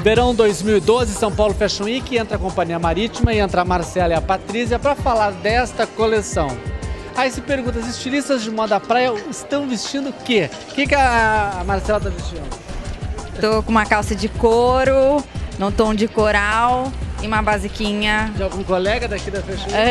Verão 2012, São Paulo Fashion Week, entra a Companhia Marítima e entra a Marcela e a Patrícia para falar desta coleção. Aí se pergunta, os estilistas de moda praia estão vestindo o quê? O que a Marcela está vestindo? Tô com uma calça de couro, num tom de coral e uma basiquinha. De algum colega daqui da Fashion Week?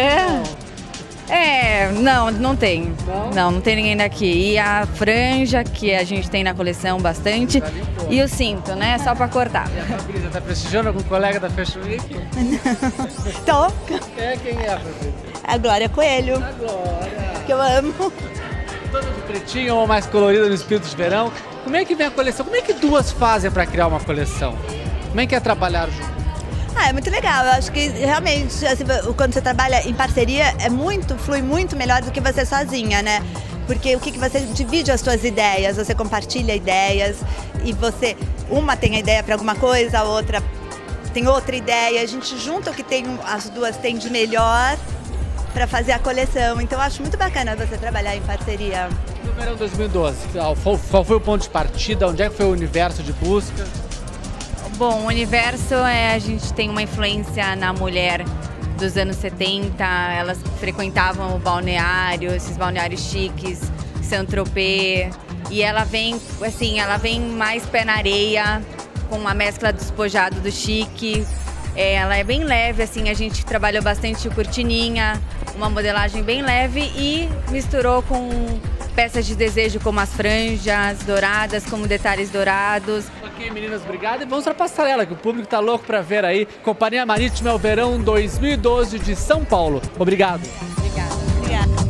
Não tem. Não tem ninguém daqui. E a franja, que a gente tem na coleção bastante. E o cinto, né? Só pra cortar. E a Patrícia, tá prestigiando algum colega da Fashion Week? Tô. Quem é a Patrícia? A Glória Coelho. A Glória. Que eu amo. Toda de pretinho ou mais colorida no espírito de verão. Como é que vem a coleção? Como é que duas fazem para criar uma coleção? Como é que é trabalhar junto? É muito legal. Eu acho que realmente, assim, quando você trabalha em parceria, flui muito melhor do que você sozinha, né? Porque você divide as suas ideias, você compartilha ideias e uma tem a ideia para alguma coisa, a outra tem outra ideia. A gente junta o que as duas têm de melhor para fazer a coleção. Então eu acho muito bacana você trabalhar em parceria. No verão 2012, qual foi o ponto de partida? Onde é que foi o universo de busca? Bom, o universo a gente tem uma influência na mulher dos anos 70, elas frequentavam o balneário, esses balneários chiques, Saint-Tropez, e ela vem mais pé na areia, com uma mescla do despojado do chique. Ela é bem leve, assim, a gente trabalhou bastante cortininha, uma modelagem bem leve e misturou com peças de desejo como as franjas douradas, como detalhes dourados. Ok, meninas, obrigado. E vamos para a passarela, que o público tá louco para ver aí. Companhia Marítima é o verão 2012 de São Paulo. Obrigado. Obrigada. Obrigada.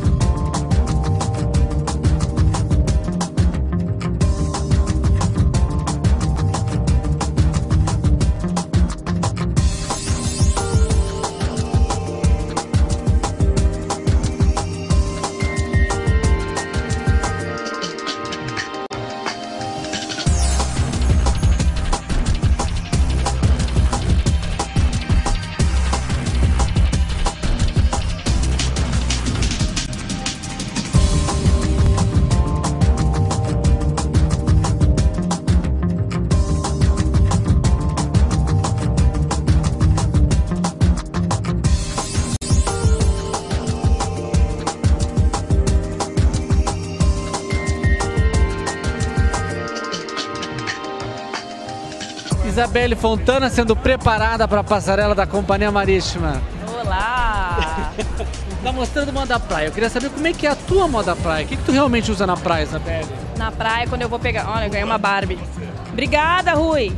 Isabelle Fontana sendo preparada para a passarela da Companhia Marítima. Olá! Tá mostrando moda praia. Eu queria saber como é que é a tua moda praia. O que tu realmente usa na praia, Isabelle? Na praia, quando eu vou pegar... Olha, eu ganhei uma Barbie. Obrigada, Rui!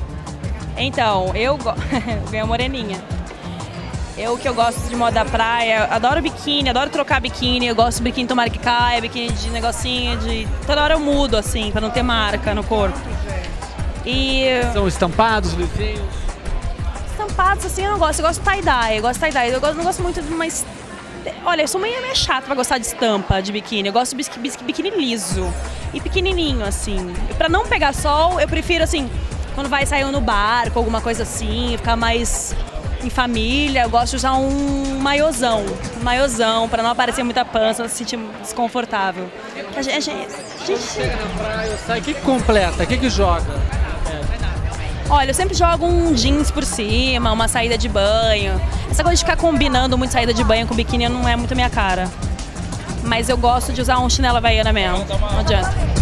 Então, eu ganhei uma moreninha. Que eu gosto de moda praia, adoro biquíni, adoro trocar biquíni. Eu gosto de biquíni tomara que caia, biquíni de negocinho, toda hora eu mudo, assim, pra não ter marca no corpo. São estampados, lisinhos? Estampados, assim, eu não gosto. Eu gosto de tie-dye. Eu não gosto muito de uma... Olha, eu sou meio chata pra gostar de estampa de biquíni. Eu gosto de biquíni liso e pequenininho, assim. Pra não pegar sol, eu prefiro, assim, quando vai sair no barco, alguma coisa assim, ficar mais em família. Eu gosto de usar um maiôzão. Pra não aparecer muita pança, não se sentir desconfortável. Quando chega na praia, sai, o que completa? O que joga? Olha, eu sempre jogo um jeans por cima, uma saída de banho. Essa coisa de ficar combinando muito saída de banho com biquíni não é muito a minha cara. Mas eu gosto de usar um chinelo havaiana mesmo, não adianta.